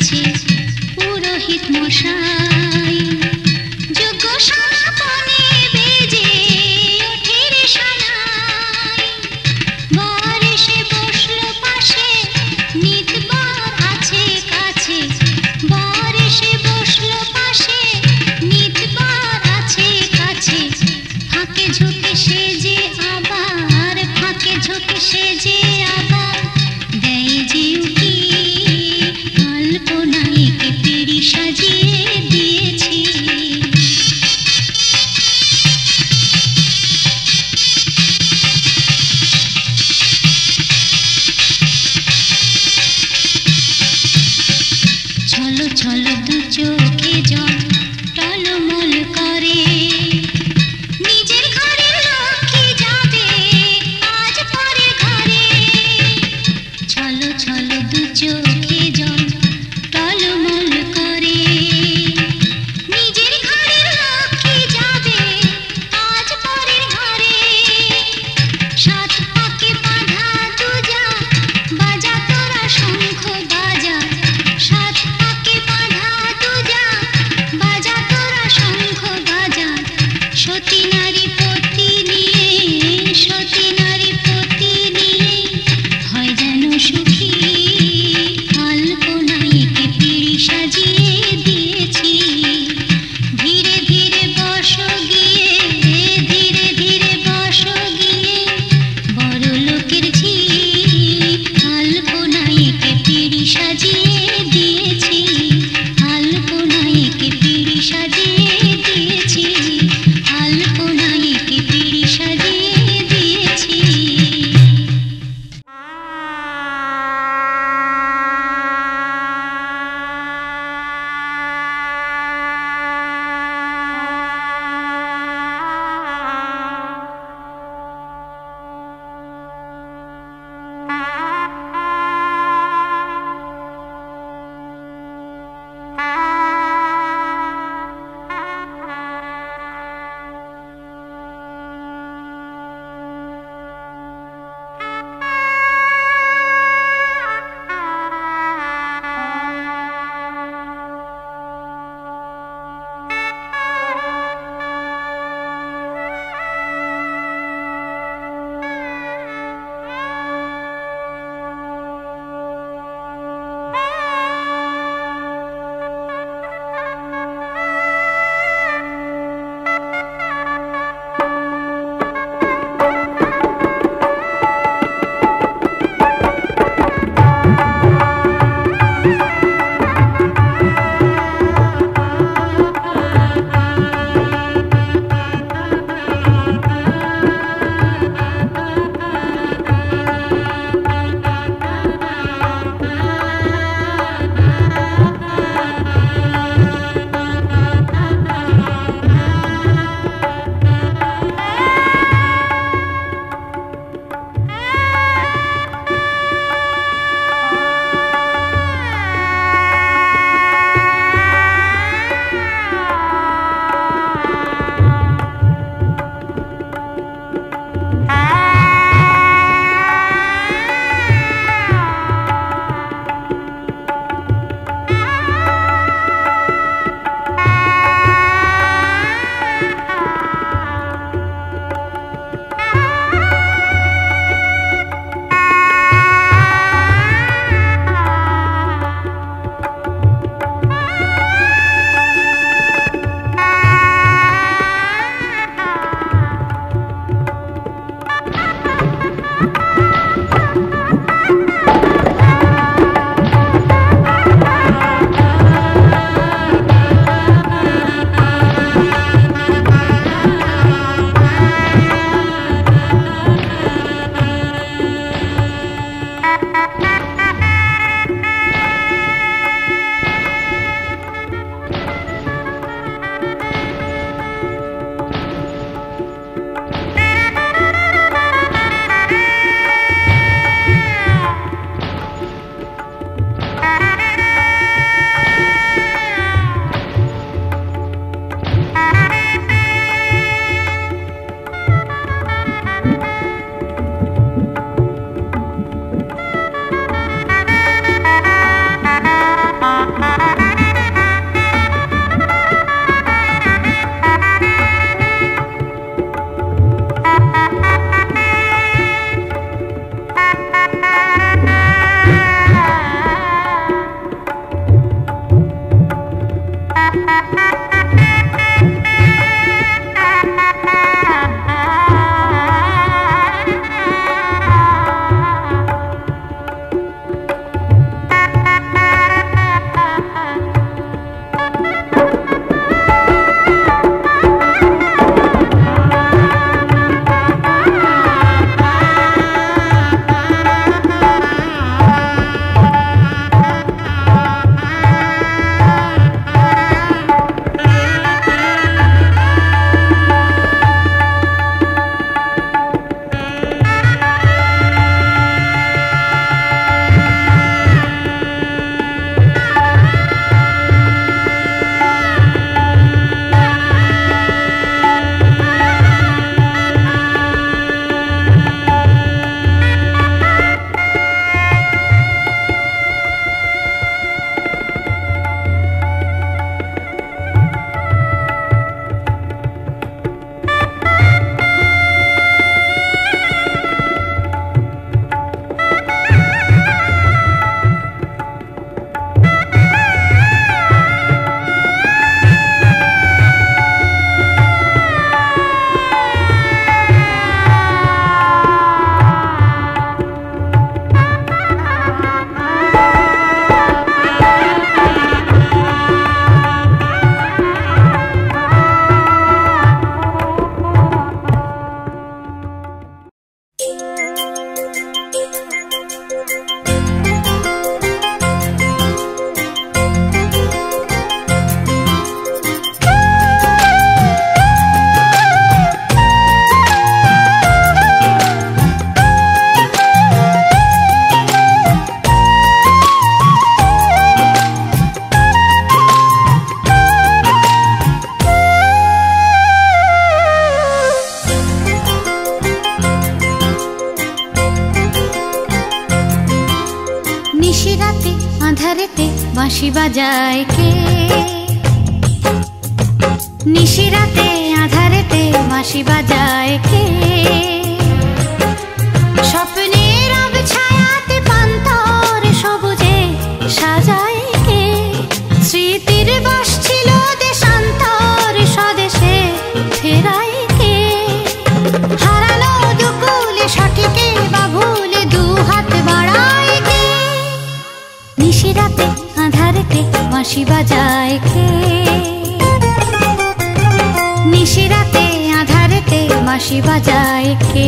আছে পুরোহিত মশাই। যোগ্য সমাপনে বেজে ওঠে রে সানাই। বর এসে বসলো পাশে, নিতবার আছে কাছে। বর এসে বসলো পাশে, নিতবার আছে কাছে। ফাঁকে ঝোঁকে সেজে আবার, ফাঁকে ঝোঁকে সেজে আবার দেয় যে উকি। কল্পনায় একে পিঁড়ি সাজিয়ে দিয়েছি। ছলো ছলো দু চোখে জল টলমল করে। নিজের ঘরের লক্ষ্মী যাবে আজ পরের ঘরে। ছলো ছলো দু চোখে জল টলমল করে। নিজের ঘরের লক্ষ্মী যাবে আজ পরের ঘরে। সাত পাকে বাঁধা দুজা, বাজা তোরা শঙ্খ বাজা। সাত পাকে বাঁধা দুজা, বাজা তোরা শঙ্খ বাজা। আঁধারেতে বাঁশি বাজায় কে? নিশিরাতে আঁধারেতে বাঁশি বাজায় কে? স্বপ্নের আবছায়াতে পান্তর সবুজে সাজায় কে? স্মৃতির বাস ছিল দেশান্তর স্বদেশে ফেরায় কে? হারানো দুকুলে সঠিকে বা ভুলে দু হাত বাড়ায় কে? নিশিরাতে আঁধারেতে বাঁশি বাজায় কে? নিশিরাতে আঁধারেতে বাঁশি বাজায় কে?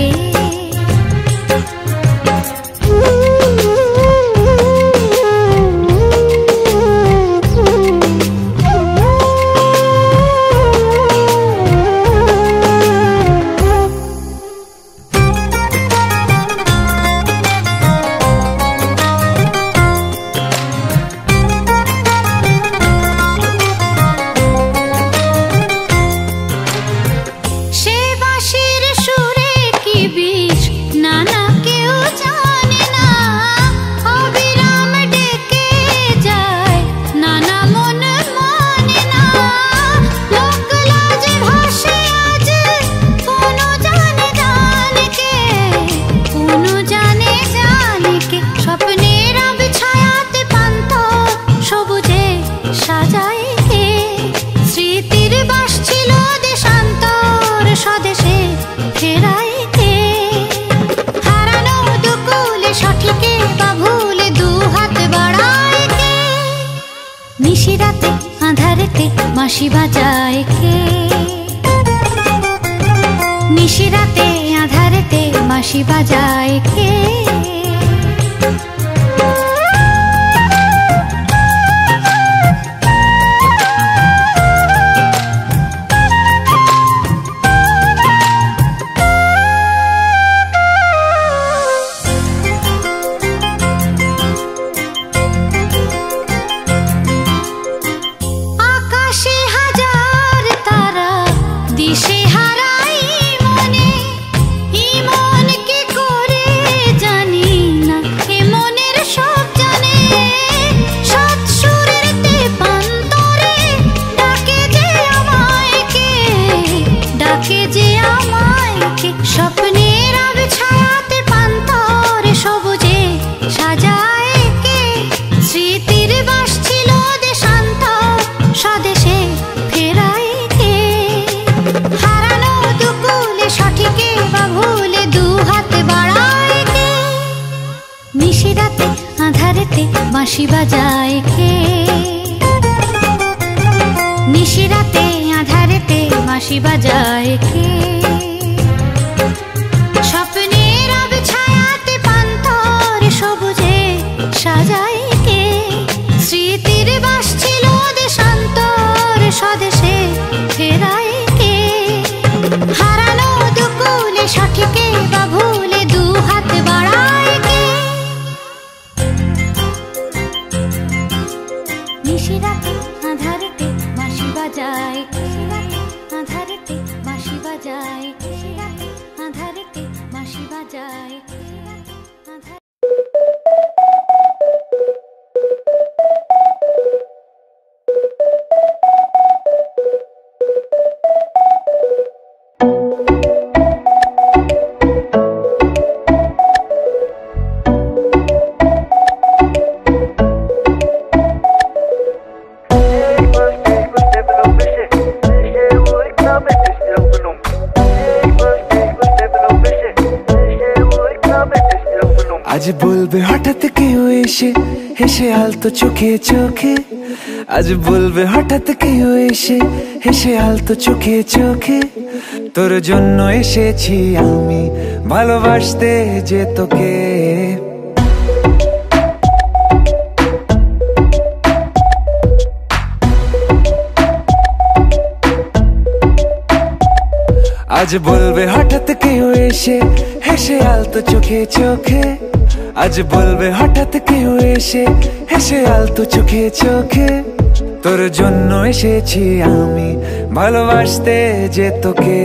নিশিরাতে আঁধারেতে বাঁশি বাজায় কে? নিশিরাতে আঁধারেতে বাঁশি বাজায় কে? দিশেহারাই মনে ইমন কি করে জানি বাঁশি বাজায় কে? নিশিরাতে আঁধারেতে বাঁশি বাজায় কে? স্বপ্নের আবছায়াতে পান্থর সবুজে সাজায় কে? স্মৃতির বাস ছিল দেশান্তর স্বদেশে ফেরায় কে? হারানো দুকুলে সঠিকে বা ভুলে দু হাত বাড়ায় কে? নিশিরাতে আঁধারেতে বাঁশি বাজায়, আঁধারেতে বাঁশি বাজায়, আঁধারেতে বাঁশি বাজায়। আজ বলবে হঠাৎ কেউ এসে হেসে আলতো চোখে চোখে, আজ বলবে হঠাৎ কেউ এসে হেসে আলতো চোখে চোখে, তোর জন্য এসেছি আমি ভালোবাসতে যে তোকে। আজ বলবে হঠাৎ কেউ এসে হেসে আলতো চোখে চোখে, আজ বলবে হঠাৎ কেউ এসে হেসে আলতো চোখে চোখে, তোর জন্য এসেছি আমি ভালোবাসতে যে তোকে।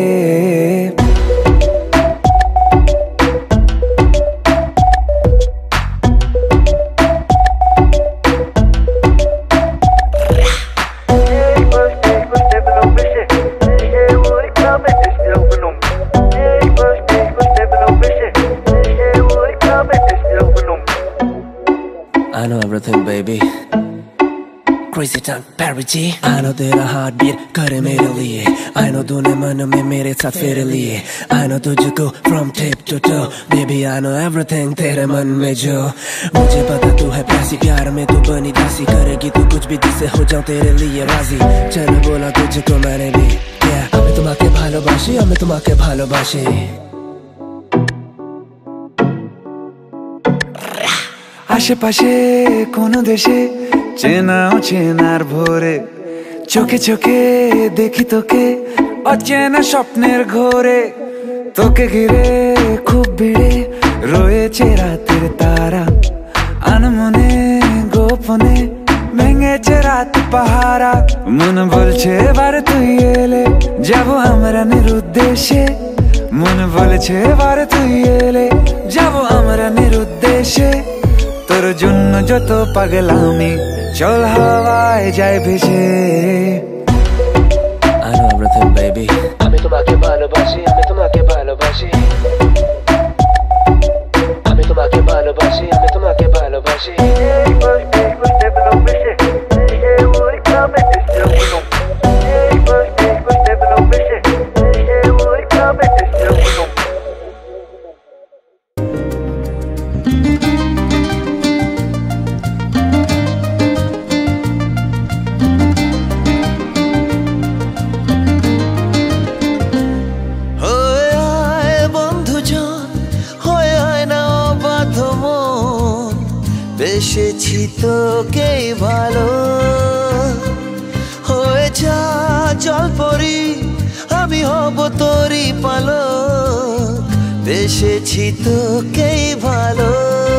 I know everything, baby. Crazy time, Perry G. I know तेरा हार्ट बीट करे मेरे लिए. I know तूने मन में मेरे साथ फेरे लिए. I know तुझको from tip to toe. Baby, I know everything तेरे मन में जो. मुझे पता तू है प्यासी, प्यार में तू बनी दासी. करेगी तू कुछ भी जिससे हो जाऊं तेरे लिए राजी. चल बोला तुझको मैंने भी. Yeah, हमें तुम्हाके भालोबाशी, हमें तुम्हाके भालोबाशी. আশেপাশে কোন দেশে চেনাও চেনার ভোরে, চোখে চোখে দেখি তোকে অচেনা স্বপ্নের ঘোরে, তোকে ঘিরে খুব ভিড়ে রয়েছে রাতের তারা, আনমনে গোপনে ভেঙেছে রাত পাহারা। মন বলছে এবার তুই এলে যাবো আমরা নিরুদ্দেশে, মন বলছে এবার তুই এলে যাবো আমরা নিরুদ্দেশে, তোর জন্য যত পাগলামি চল হাওয়ায় যায় ভেসে। I know everything, baby. আমি তোমাকে ভালোবাসি, আমি তোমাকে ভালোবাসি, আমি তোমাকে ভালোবাসি, আমি তোমাকে ভালোবাসি। বেসেছি তোকেই ভালো, হয়ে যা জলপরি আমি হব তোরই পালক। বেসেছি তোকেই ভালো,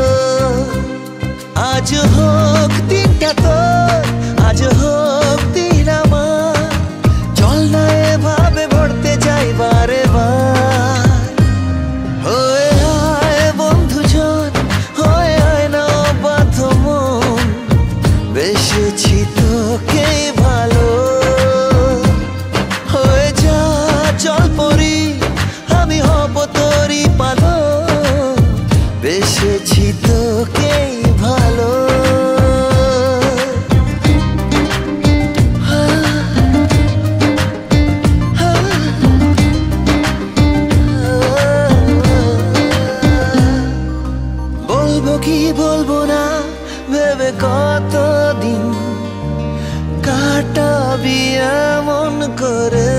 আজ হোক দিনটা তোর, আজ হোক দিন আমার, চল না এভাবে ভরতে যাই বারে বার। হয়ে আয় বন্ধুজন, হয়ে আয় না অবাধ্য মন, বেসেছি তোকেই ভালো, হয়ে যা জলপরি আমি হব তোরই পালক। বেসেছি তোকেই ভালো। ভাবি এমন করে,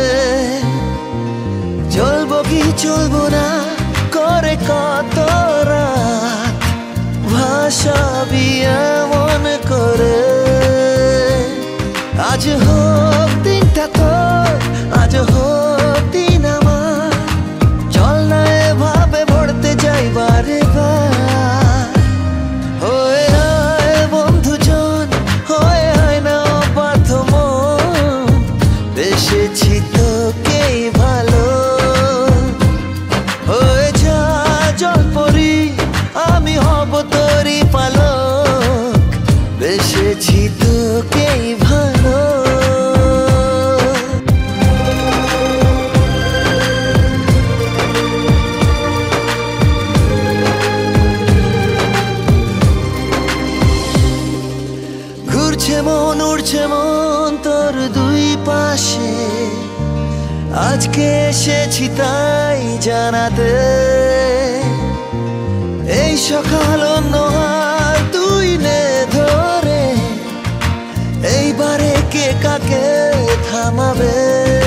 চলবো কি চলবো না করে কত রাত ভাসাবি এমন করে। আজ হোক দিনটা তোর, আজ হোক দিন আমার, চল না এভাবে ভরতে যাই বারে বার। হয়ে আয় বন্ধুজন, হয়ে আয় না অবাধ্য মন, বেসেছি তোকেই ভালো। হয়ে যা জলপরি, আমি হব তোরই পালক, বেসেছি তোকেই ভালো। ঘুরছে মন, উড়ছে মন তোর দুই পাশে, আজকে এসেছি তাই জানাতে। এই সকাল অন্য আর তুই নে ধরে, এইবারে কে কাকে থামাবে।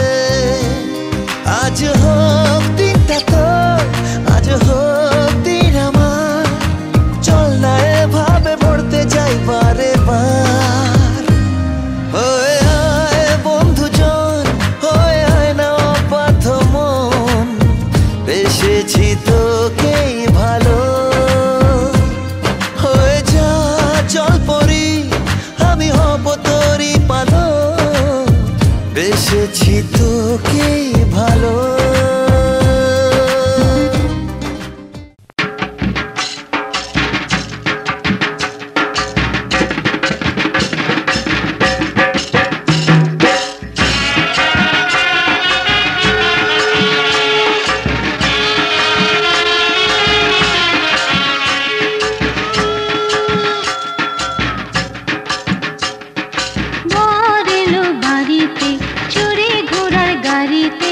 আজ হোক দিনটা তোর, আজ হোক দিন আমার, চল না এভাবে ভরতে যাই বারে বার। হয়ে আয় বন্ধুজন, হয়ে আয় না অবাধ্য মন, বেসেছি তোকেই ভালো। হয়ে যা জলপরি, আমি হব তোরই পালক, বেসেছি তোকেই ভালো। বর এলো বাড়িতে, চড়ে ঘোড়ার গাড়িতে,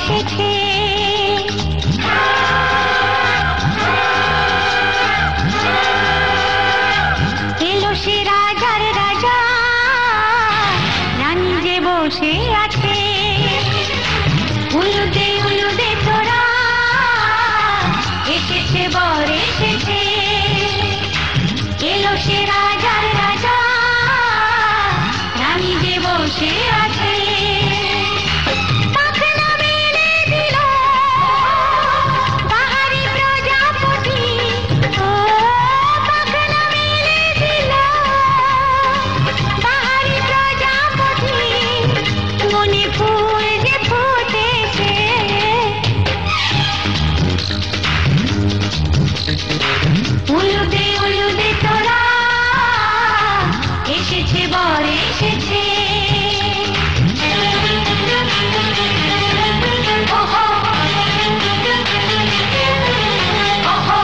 এসেছে। এলো সে রাজার রাজা, রানী যে বসে আছে। উলুদে উলুদে তোরা, এসেছে বর এসেছে। এলো সে রাজার রাজা, রানী যে বসে আছে। পাখনা মেলে দিল বাহারি প্রজাপতি, ও পাখনা মেলে দিল বাহারি প্রজাপতি। মনে ফুল যে ফুটেছে, উলুদে উলুদে তোরা, এসেছে বর এসেছে। ওহো ওহো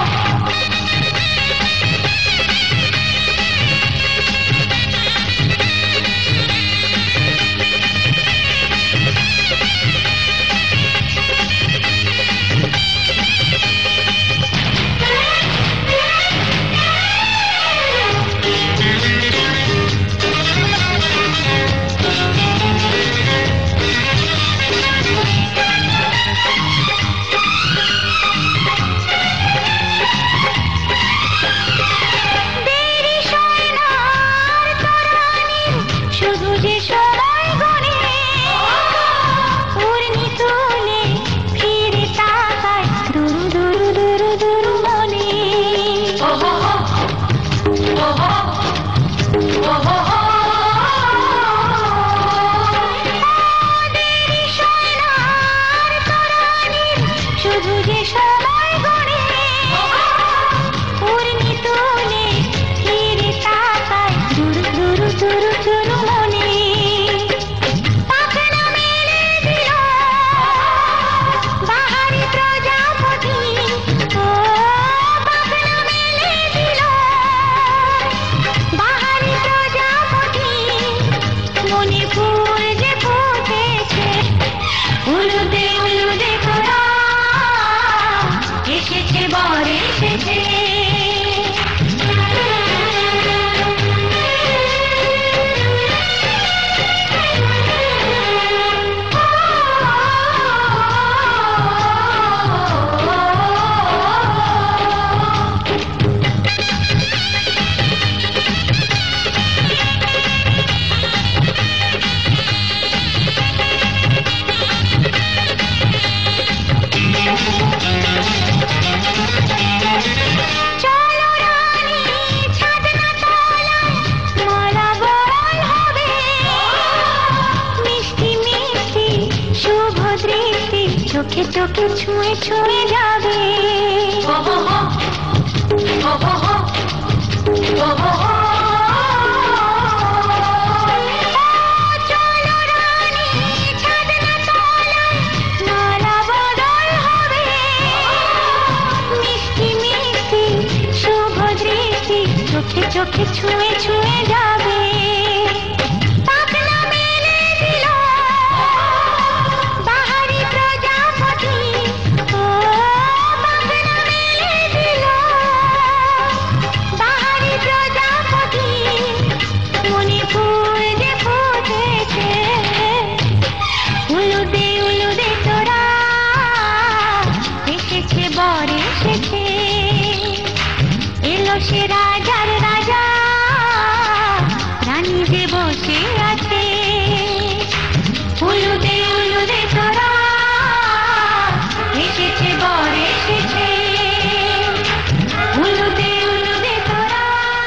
চোখে চোখে ছুঁয়ে ছুঁয়ে যাবে। চলো রানী ছাদনা তলায়, মালা বদল হবে। মিষ্টি মিষ্টি শুভ দৃষ্টি চোখে চোখে ছুঁয়ে ছুঁয়ে যাবে। সে রাজার রাজা, রানী যে বসে আছে। উলুদে উলুদে তোরা, এসেছে বর এসেছে। উলুদে উলুদে তোরা,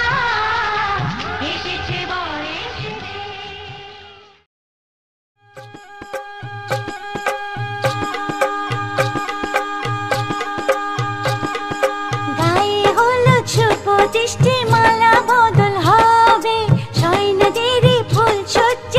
এসেছে বর এসেছে। মালা বদল হবে, সয় নদীর ফুল সত্য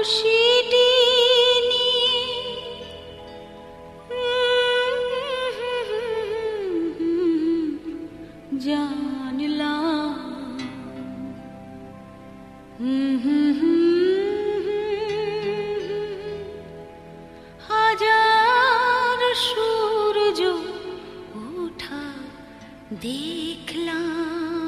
খুশিটি জানলাম হাজার সূর্য ওঠা দেখলাম।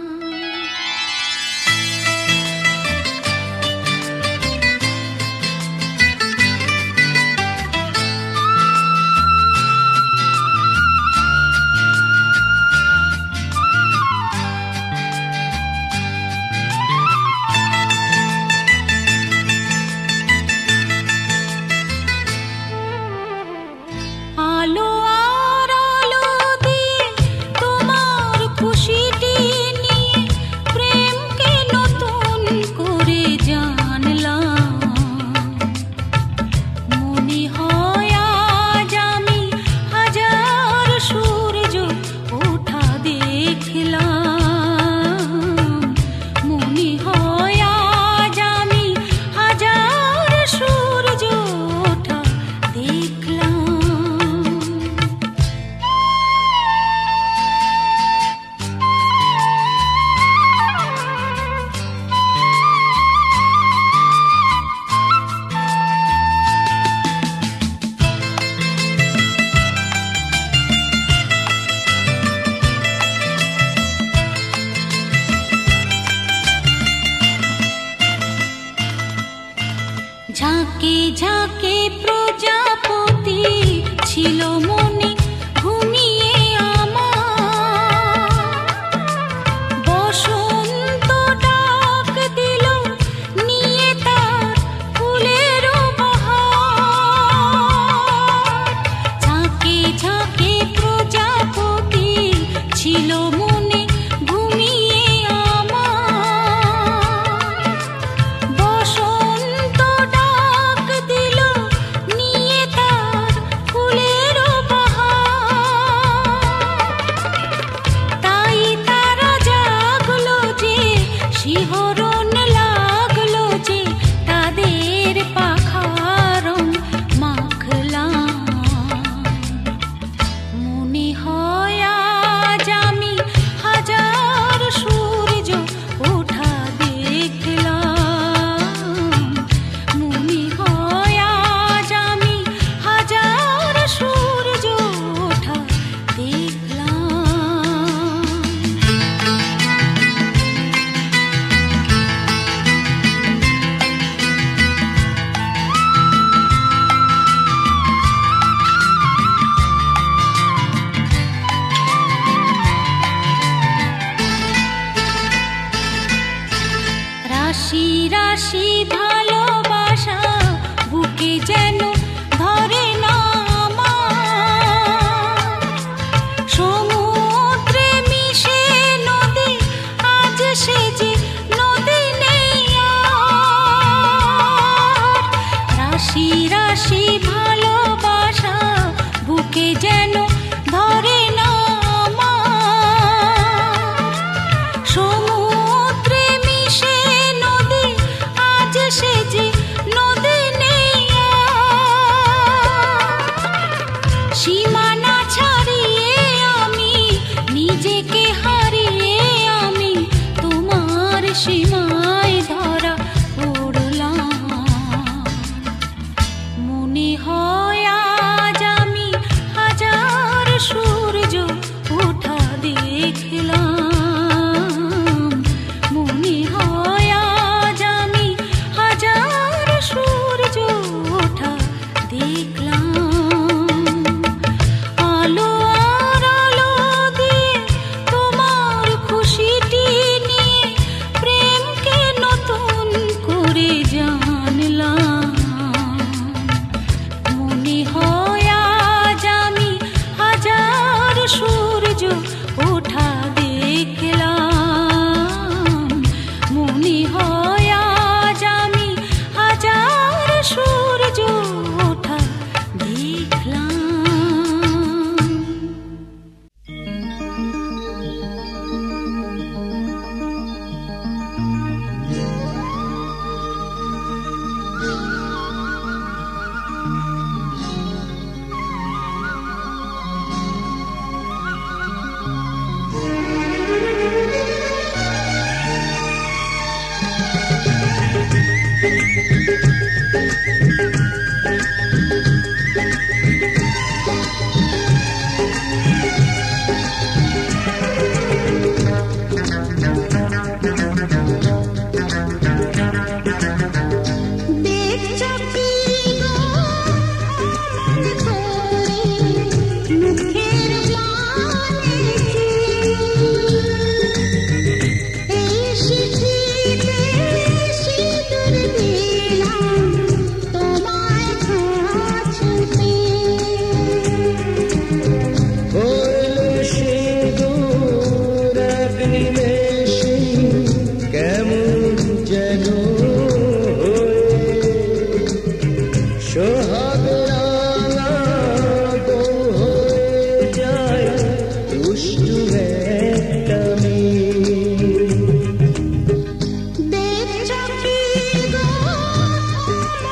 আলো আর আলো দিয়ে তোমার খুশিটি নিয়ে প্রেমকে নতুন করে জানলাম। মনে হয় আজ আমি হাজার সূর্য ওঠা দেখলাম। মনে হয় আজ আমি হাজার সূর্য ওঠা দেখলাম। ঝাঁকে ঝাঁকে প্রজাপতি ছিল মনে ঘুমিয়ে আমার। বসন্ত ডাক দিল নিয়ে তার ফুলের বাহার। ঝাঁকে ঝাঁকে প্রজাপতি ছিল মনে ঘুমিয়ে আমার। বসন্ত ডাক দিল নিয়ে তার ফুলের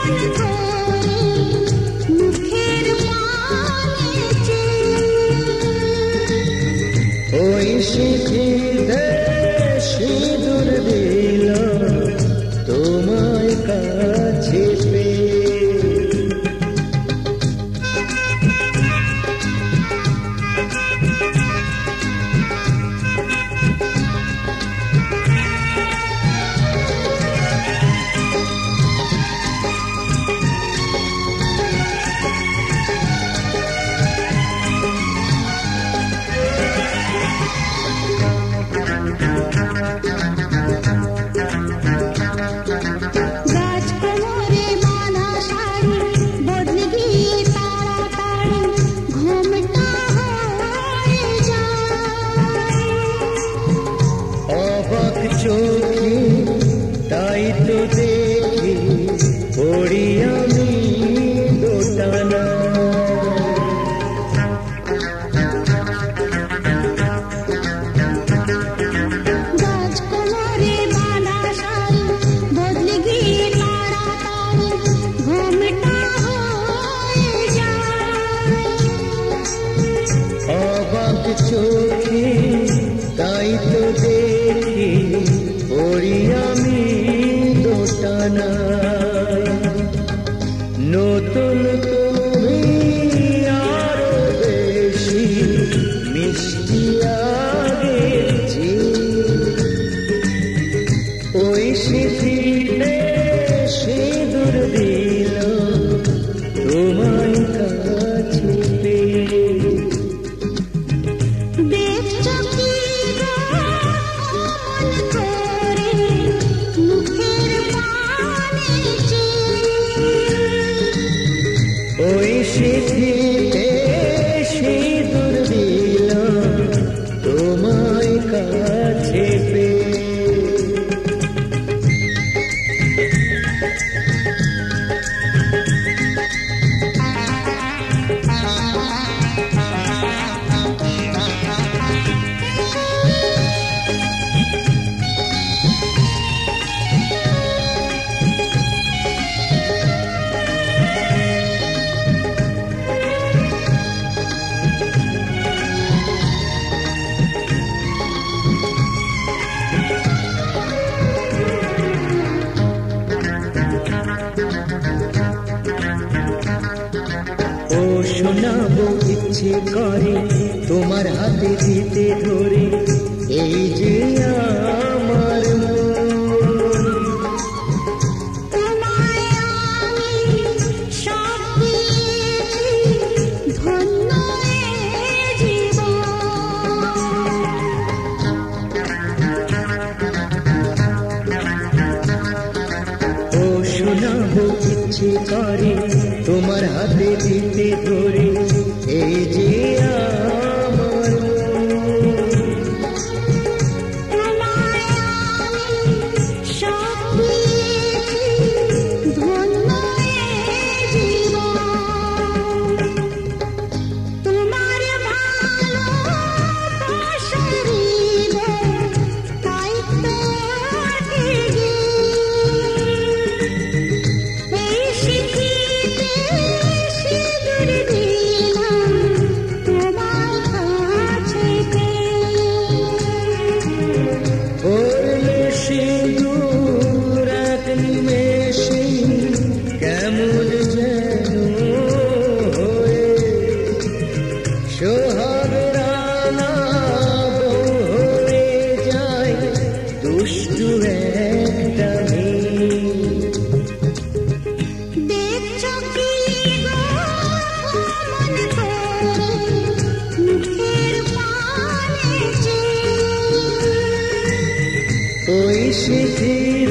সিঁদুর দিল তোমায় কাছে পেয়ে। চোখে তাই তো দেখি পড়ি আমি দোটানা। অবাক চোখে তাই তো দেখি পড়ি আমি দোটানা। নতুন তুমি আরো বেশি মিষ্টি আগেছি, ওই স্মৃতিতে সিঁদুর দিল তোমায় কাছে পেয়ে। ওই স্মৃতিতে সিঁদুর দিল তোমায় কাছে পেয়ে। ও শোনাবো ইচ্ছে করে তোমার হাতে দিতে ধরে এই যে আমার মন। ও শোনাবো ইচ্ছে করে তোমার হাতে দিতে ধরে এই যে আমার কেমন যেন হয়ে সোহাগরানা বউ হয়ে যায় দুষ্টু একটা মেয়ে। ওই স্মৃতি